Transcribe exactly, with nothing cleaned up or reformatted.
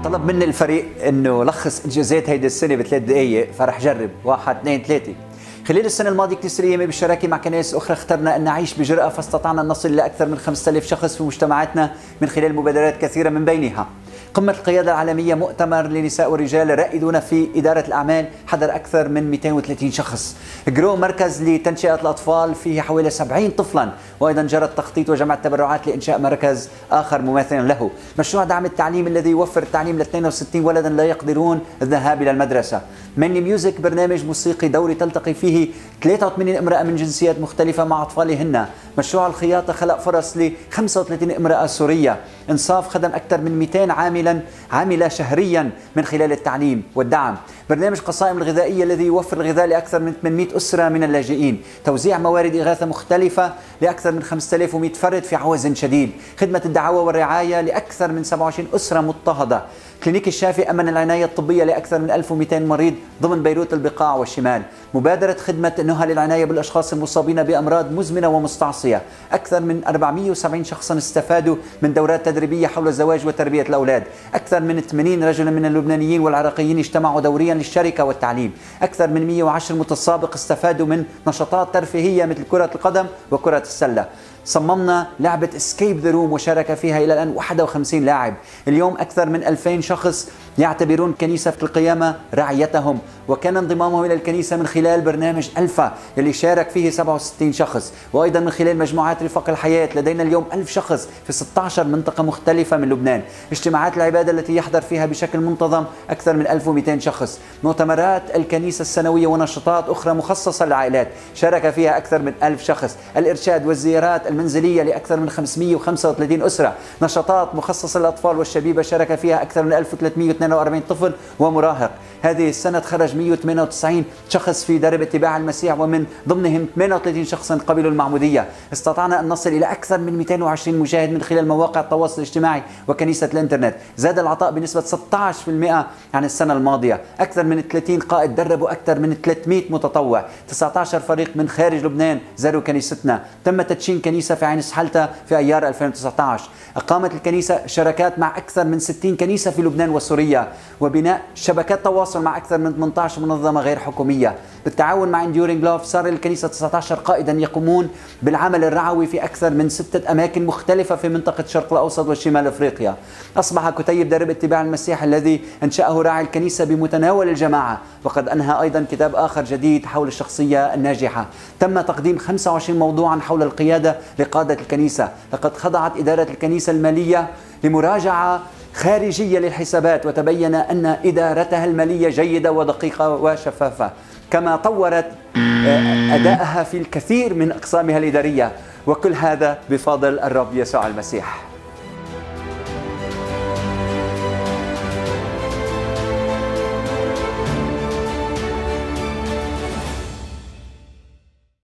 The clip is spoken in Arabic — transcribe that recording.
طلب مني الفريق انه لخص انجازات هيدي السنه بثلاث دقائق، فرح جرب. واحد اثنين ثلاثه. خلال السنه الماضيه كنيسة القيامة بالشراكه مع كنائس اخرى اخترنا ان نعيش بجرأة، فاستطعنا ان نصل لاكثر من خمسة آلاف شخص في مجتمعاتنا من خلال مبادرات كثيره، من بينها قمة القيادة العالمية، مؤتمر للنساء والرجال الرائدون في إدارة الأعمال حضر أكثر من مئتين وثلاثين شخص. جرو مركز لتنشئة الأطفال فيه حوالي سبعين طفلا، وأيضا جرى التخطيط وجمع التبرعات لإنشاء مركز آخر مماثلا له. مشروع دعم التعليم الذي يوفر التعليم ل اثنين وستين ولدا لا يقدرون الذهاب إلى المدرسة. ميني ميوزك، برنامج موسيقي دوري تلتقي فيه ثلاثة وثمانين امرأة من جنسيات مختلفة مع أطفالهن. مشروع الخياطة خلق فرص ل خمسة وثلاثين امرأة سورية. إنصاف خدم أكثر من مئتين عاملا عاملة شهريا من خلال التعليم والدعم. برنامج قصائم الغذائية الذي يوفر الغذاء لأكثر من ثمانمئة أسرة من اللاجئين. توزيع موارد إغاثة مختلفة لأكثر من خمسة آلاف ومئة فرد في عوز شديد. خدمة الدعوة والرعاية لأكثر من سبعة وعشرين أسرة مضطهدة. كلينيك الشافي أمن العناية الطبية لأكثر من ألف ومئتين مريض ضمن بيروت البقاع والشمال. مبادرة خدمة نهى للعناية بالأشخاص المصابين بأمراض مزمنة ومستعصية. أكثر من أربعمئة وسبعين شخصا استفادوا من دورات تدريبية حول الزواج وتربية الأولاد. أكثر من ثمانين رجلا من اللبنانيين والعراقيين اجتمعوا دوريا للشركة والتعليم. أكثر من مئة وعشرة متسابق استفادوا من نشاطات ترفيهية مثل كرة القدم وكرة السلة. صممنا لعبة اسكيب ذا روم وشارك فيها إلى الآن واحد وخمسين لاعب. اليوم أكثر من ألفين شخص يعتبرون كنيسة القيامة رعيتهم، وكان انضمامهم إلى الكنيسة من خلال برنامج ألفا يلي شارك فيه سبعة وستين شخص، وأيضا من خلال مجموعات رفاق الحياة. لدينا اليوم ألف شخص في ستة عشر منطقة مختلفة من لبنان. اجتماعات العبادة التي يحضر فيها بشكل منتظم أكثر من ألف ومئتين شخص. مؤتمرات الكنيسة السنوية ونشاطات أخرى مخصصة للعائلات شارك فيها أكثر من ألف شخص. الإرشاد والزيارات المنزلية لأكثر من خمسمئة وخمسة وثلاثين أسرة. نشاطات مخصصة للأطفال والشبيبة شارك فيها أكثر من ألف وثلاثمئة واثنين وأربعين طفل ومراهق. هذه السنة خرج مئة وثمانية وتسعين شخص في درب اتباع المسيح، ومن ضمنهم ثمانية وثلاثين شخصا قبلوا المعمودية. استطعنا أن نصل إلى أكثر من مئتين وعشرين مشاهد من خلال مواقع التواصل الاجتماعي وكنيسة الإنترنت. زاد العطاء بنسبة ستة عشر بالمئة عن السنة الماضية. أكثر من ثلاثين قائد دربوا أكثر من ثلاثمئة متطوع. تسعة عشر فريق من خارج لبنان زاروا كنيستنا. تم تدشين كنيسة في عين سحلتة في أيار ألفين وتسعة عشر. أقامت الكنيسة شراكات مع أكثر من ستين كنيسة في لبنان وسوريا، وبناء شبكات تواصل مع أكثر من ثمانية عشر منظمة غير حكومية. بالتعاون مع انديورينج لوف صار للكنيسة تسعة عشر قائدا يقومون بالعمل الرعوي في أكثر من ستة أماكن مختلفة في منطقة الشرق الأوسط وشمال أفريقيا. أصبح كتيب درب اتباع المسيح الذي أنشأه راعي الكنيسة بمتناول الجماعة، وقد أنهى أيضا كتاب آخر جديد حول الشخصية الناجحة. تم تقديم خمسة وعشرين موضوعا حول القيادة لقادة الكنيسة. لقد خضعت إدارة الكنيسة المالية لمراجعة خارجية للحسابات، وتبين أن إدارتها المالية جيدة ودقيقة وشفافة، كما طورت أدائها في الكثير من أقسامها الإدارية، وكل هذا بفضل الرب يسوع المسيح.